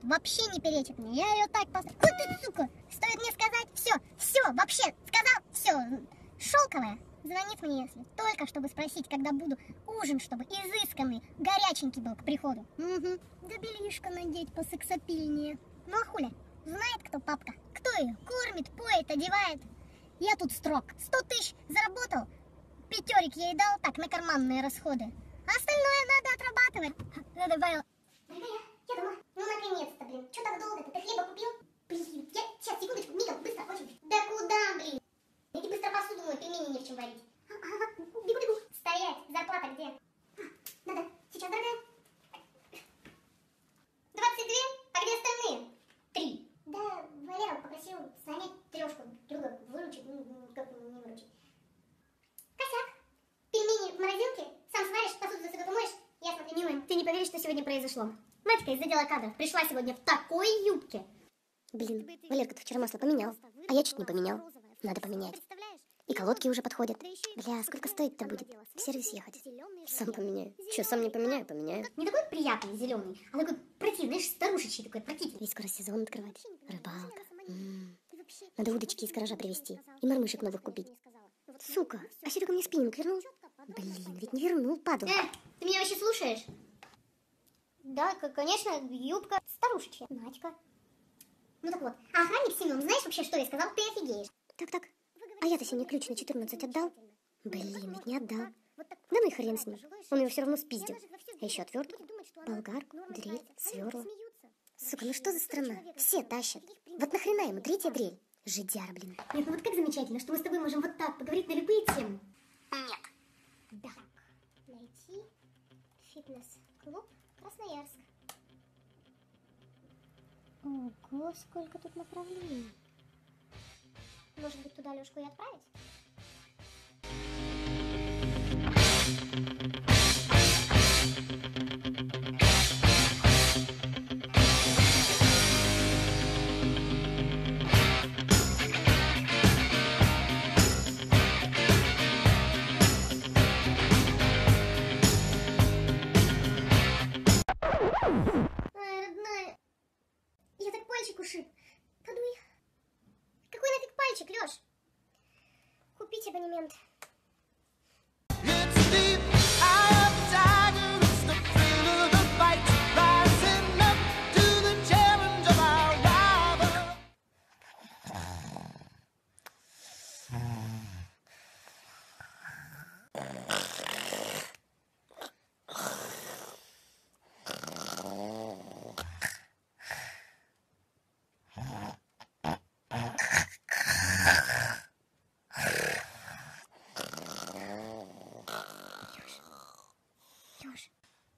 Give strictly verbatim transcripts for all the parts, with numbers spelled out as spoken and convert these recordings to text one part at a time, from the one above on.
вообще не перечит мне. Я ее так поставлю. Вот ты, сука, стоит мне сказать, все, все, вообще, сказал, все, шелковая. Звонит мне, если только, чтобы спросить, когда буду. Ужин, чтобы изысканный, горяченький был к приходу. Угу. Да бельишко надеть посексапильнее. Ну а хуля? Знает, кто папка? Кто ее кормит, поет, одевает? Я тут строг. Сто тысяч заработал, пятерик ей дал так на карманные расходы. А остальное надо отрабатывать. Я добавила. Дорогая, я дома. Ну наконец-то, блин. Че так долго-то? Ты хлеба купил? Блин, я сейчас, секундочку, мигом, быстро, очень. Да куда, блин? Иди быстро посуду мой, пельмени не в чем варить. Ага, бегу-бегу. Стоять, зарплата где? А, надо, сейчас, дорогая. двадцать две, а где остальные? Три. Да, Валера попросил занять трешку, друга выручить, ну, как не выручить. Косяк. Пельмени в морозилке, сам сваришь, посуду за собой помоешь. Я смотрю, милая, ты не поверишь, что сегодня произошло. Матька из отдела кадров пришла сегодня в такой юбке. Блин, Валерка-то вчера масло поменял, а я чуть не поменял. Надо поменять. И колодки уже подходят. Бля, сколько стоить-то будет? В сервис ехать. Сам поменяю. Че, сам не поменяю, поменяю. Не такой приятный, зеленый, а такой противный, знаешь, старушечий такой, противный. Ведь скоро сезон открывать. Рыбалка. М-м. Надо удочки из гаража привезти. И мормышек новых купить. Сука, а Серега мне спиннинг вернул? Блин, ведь не вернул, падал. Э, ты меня вообще слушаешь? Да, конечно, юбка старушечья. Надька. Ну так вот, а охранник Семен, знаешь вообще, что я сказал? Ты офигеешь. Так-так. А я-то сегодня ключ на четырнадцать отдал? Блин, ведь не отдал. Да ну и хрен с ним. Он его все равно спиздил. А еще отвертку, болгарку, дрель, сверла. Сука, ну что за страна? Все тащат. Вот нахрена ему третья дрель? Жидяра, блин. Нет, ну вот как замечательно, что мы с тобой можем вот так поговорить на любые темы. Нет. Да. Найти фитнес-клуб Красноярск. Ого, сколько тут направлений. Может быть, туда Лёшку и отправить? Ай, родная, я так пальчик ушиб. Подуй. Какой нафиг пальчик, Лёш? Купить абонемент. Лёш.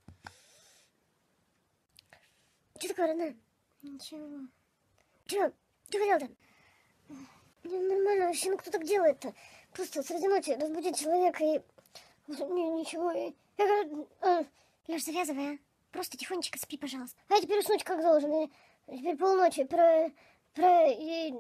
Что такое, родная? Ничего. Чё? Что хотел-то? Нормально, вообще, ну кто так делает-то? Просто среди ночи разбудить человека и... Не, ничего, и... А... Лёш, завязывай, а? Просто тихонечко спи, пожалуйста. А я теперь уснуть как должен. И теперь полночи про... про... И...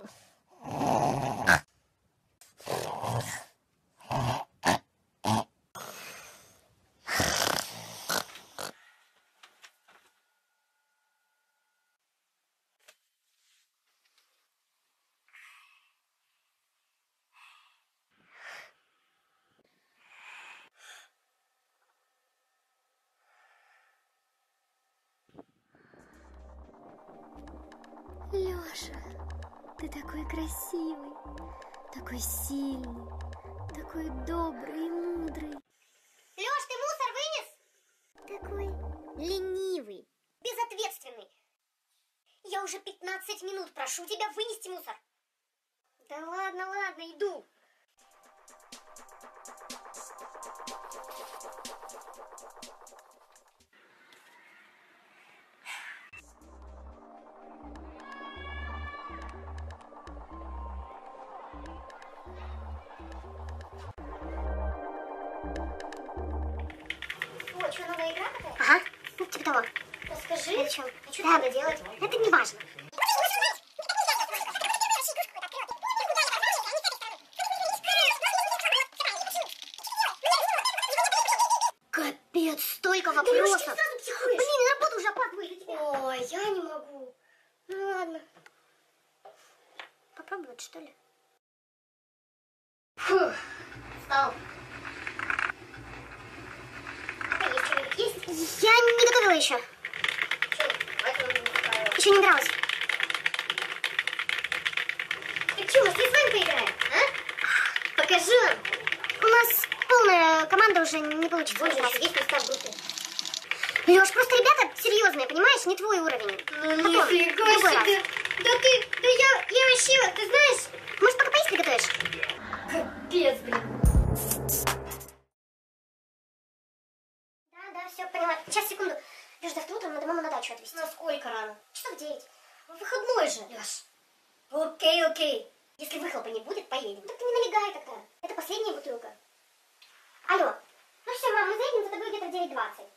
Лёша, ты такой красивый, такой сильный, такой добрый и мудрый. Лёш, ты мусор вынес? Такой ленивый. Безответственный. Я уже пятнадцать минут прошу тебя вынести мусор. Да ладно, ладно, иду. О, что, новая игра какая-то? Ага, ну типа того. Расскажи, А что? а что Да. надо делать? Это не важно. Капец, столько вопросов. Блин, на работу уже опаздываю. Ой, я не могу. Ну ладно. Попробовать, что ли? Фух, встал. Есть что-нибудь есть? Я не готовила еще. Еще не игралась. Так что, может, и с вами поиграем, а? Покажи нам. У нас полная команда уже не получится. Боже, еще есть места в группе. Лёш, просто ребята серьезные, понимаешь, не твой уровень. Ну, Потом, нифига в другой себе. раз. Да ты, да я, я вообще, ты знаешь... Может, пока поесть приготовишь? Капец, блин. Да, да, все, поняла. Сейчас, секунду. Лёш, завтра утром надо маму на дачу отвезти. Насколько рано? Часов девять. Выходной же. Лёш, Окей, окей. если выхлопа не будет, поедем. Так ты не налегай тогда. Это последняя бутылка. Алло. Ну все, мам, мы заедем за тобой где-то в девять двадцать.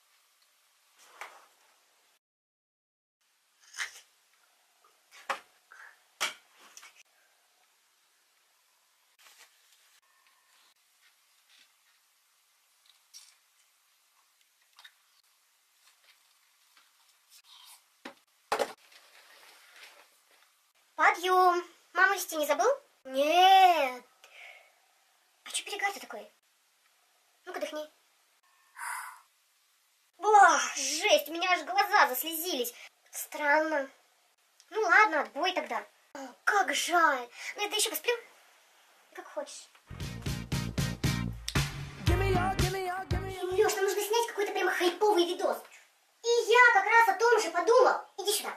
Подъем. Маму вести не забыл? Нет. А что перегар-то такой? Ну-ка, дыхни. О, жесть, у меня аж глаза заслезились. Странно. Ну ладно, отбой тогда. О, как жаль. Ну это еще посплю? Как хочешь. Лёш, нам нужно снять какой-то прямо хайповый видос. И я как раз о том же подумал. Иди сюда.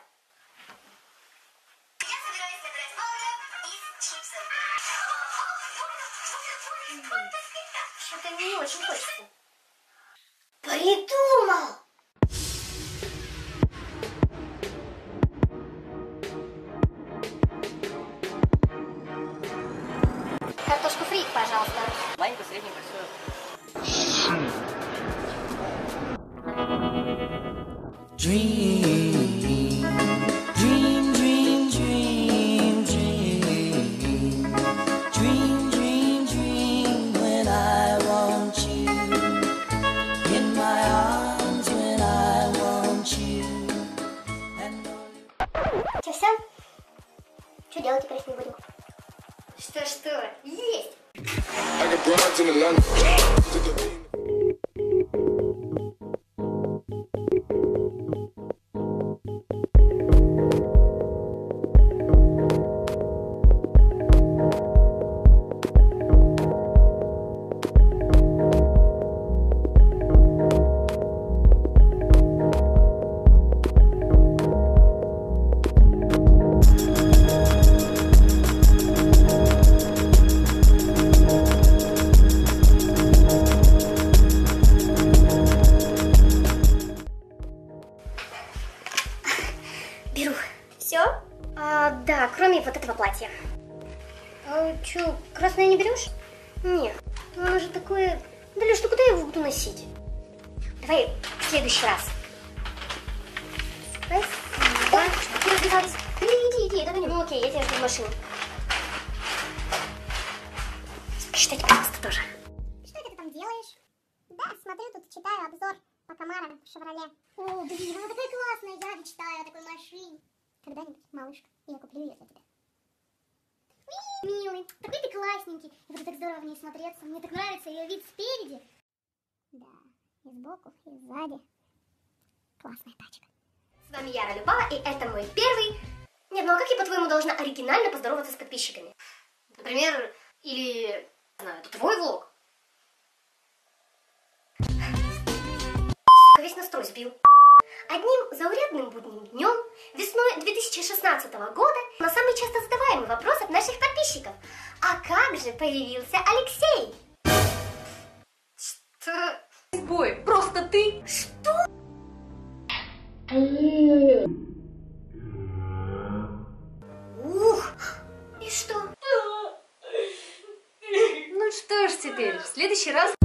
Что-то не очень хочется. Придумал! Картошку фри, пожалуйста. Маленькую, среднюю, большую. Dream, dream, dream, dream, dream, dream, dream, dream when I want you in my arms when I want you. And Че, все? Что делать теперь с ним будем? Что-что? Есть! I got broads in Atlanta. Беру. Все? А, да, кроме вот этого платья. А что, красное не берешь? Нет, ну оно же такое... Да, Леш, ну куда я его буду носить? Давай в следующий раз. Спасибо. Что ты разбиралась? Иди, иди, иди, давай. Ну окей, я тебя жду в машину. Что это просто тоже? Что это ты там делаешь? Да, смотрю, тут читаю обзор по Камаро в Шевроле. О, блин, она такая классная, я мечтаю о такой машине. Когда-нибудь, малышка, я куплю ее для тебя. Милый, такой ты классненький. И буду так здорово в ней смотреться. Мне так нравится ее вид спереди. Да, и сбоку, и сзади. Классная тачка. С вами Яра Любава, и это мой первый... Нет, ну а как я, по-твоему, должна оригинально поздороваться с подписчиками? Например, или... Не знаю, это твой влог. Весь настрой сбил. Одним заурядным будним днем весной две тысячи шестнадцатого года на самый часто задаваемый вопрос от наших подписчиков. А как же появился Алексей? Что? Бой, просто ты. Что? Ух! И что? Ну что ж теперь, в следующий раз...